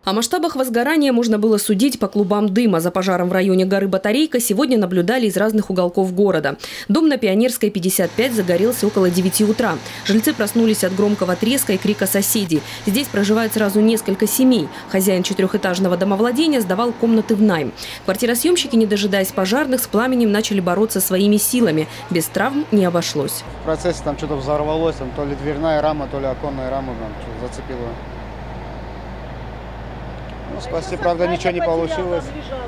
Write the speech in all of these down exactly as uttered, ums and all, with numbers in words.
О масштабах возгорания можно было судить по клубам дыма. За пожаром в районе горы Батарейка сегодня наблюдали из разных уголков города. Дом на Пионерской, пятьдесят пять, загорелся около девяти утра. Жильцы проснулись от громкого треска и крика соседей. Здесь проживает сразу несколько семей. Хозяин четырехэтажного домовладения сдавал комнаты в найм. Квартиросъемщики, не дожидаясь пожарных, с пламенем начали бороться своими силами. Без травм не обошлось. В процессе там что-то взорвалось, там, то ли дверная рама, то ли оконная рама там, зацепила. Ну, спасти, правда, ничего не получилось.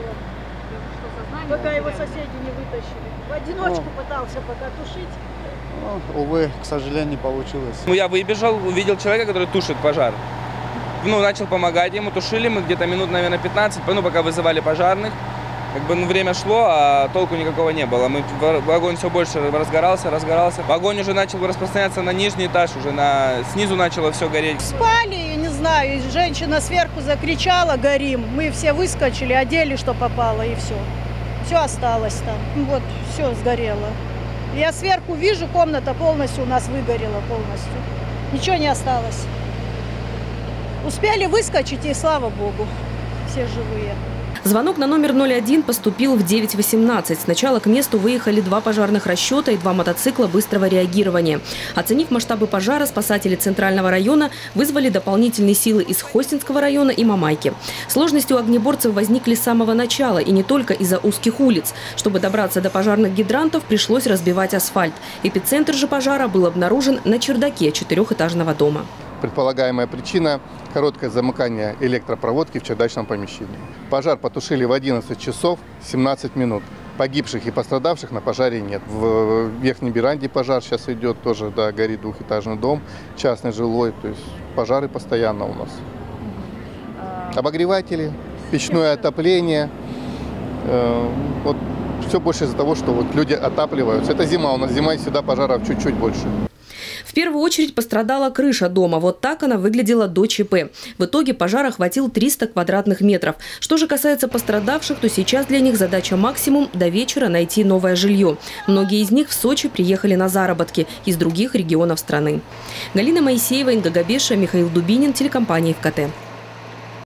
Пока его соседи не вытащили. В одиночку ну, пытался пока тушить. Ну, увы, к сожалению, не получилось. Ну, я выбежал, увидел человека, который тушит пожар. Ну, начал помогать ему, тушили мы где-то минут, наверное, пятнадцать, ну, пока вызывали пожарных. Как бы, ну, время шло, а толку никакого не было. Мы, огонь все больше разгорался, разгорался. Огонь уже начал распространяться на нижний этаж, уже на, снизу начало все гореть. Спали, я не знаю, женщина сверху закричала: горим. Мы все выскочили, одели, что попало, и все. Все осталось там. Вот, все сгорело. Я сверху вижу, комната полностью у нас выгорела полностью. Ничего не осталось. Успели выскочить, и слава богу, все живые. Звонок на номер ноль один поступил в девять восемнадцать. Сначала к месту выехали два пожарных расчета и два мотоцикла быстрого реагирования. Оценив масштабы пожара, спасатели Центрального района вызвали дополнительные силы из Хостинского района и Мамайки. Сложности у огнеборцев возникли с самого начала, и не только из-за узких улиц. Чтобы добраться до пожарных гидрантов, пришлось разбивать асфальт. Эпицентр же пожара был обнаружен на чердаке четырехэтажного дома. Предполагаемая причина – короткое замыкание электропроводки в чердачном помещении. Пожар потушили в одиннадцать часов семнадцать минут. Погибших и пострадавших на пожаре нет. В Верхней Беранде пожар сейчас идет, тоже да, горит двухэтажный дом, частный жилой. То есть пожары постоянно у нас. Обогреватели, печное отопление. Э, вот все больше из-за того, что вот люди отапливаются. Это зима, у нас зима, и всегда пожаров чуть-чуть больше. В первую очередь пострадала крыша дома. Вот так она выглядела до ЧП. В итоге пожар охватил триста квадратных метров. Что же касается пострадавших, то сейчас для них задача максимум – до вечера найти новое жилье. Многие из них в Сочи приехали на заработки из других регионов страны. Галина Моисеева, Инга Габеша, Михаил Дубинин, телекомпания ФКТ.